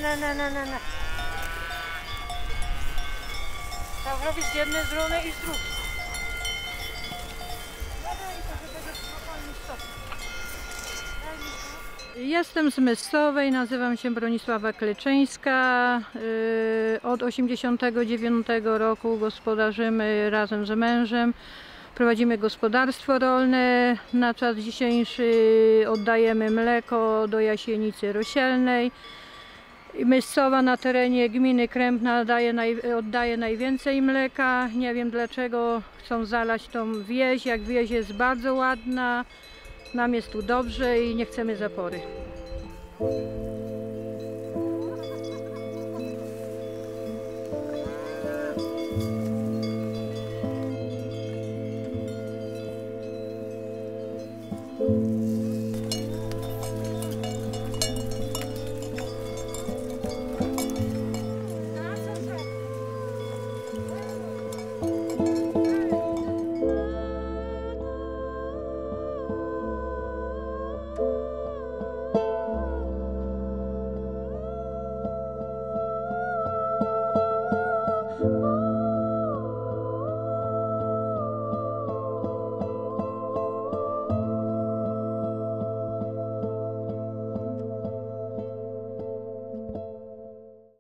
Na. Trzeba robić z jednej strony i z drugiej. Jestem z Myscowej, nazywam się Bronisława Kleczyńska. Od 1989 roku gospodarzymy razem z mężem. Prowadzimy gospodarstwo rolne. Na czas dzisiejszy oddajemy mleko do Jasienicy Rosielnej. Myscowa na terenie gminy Krępna oddaje najwięcej mleka. Nie wiem dlaczego chcą zalać tą wieś, jak wieś jest bardzo ładna. Nam jest tu dobrze i nie chcemy zapory.